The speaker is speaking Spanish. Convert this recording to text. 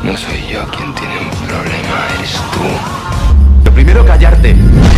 No soy yo quien tiene un problema, eres tú. Lo primero, callarte.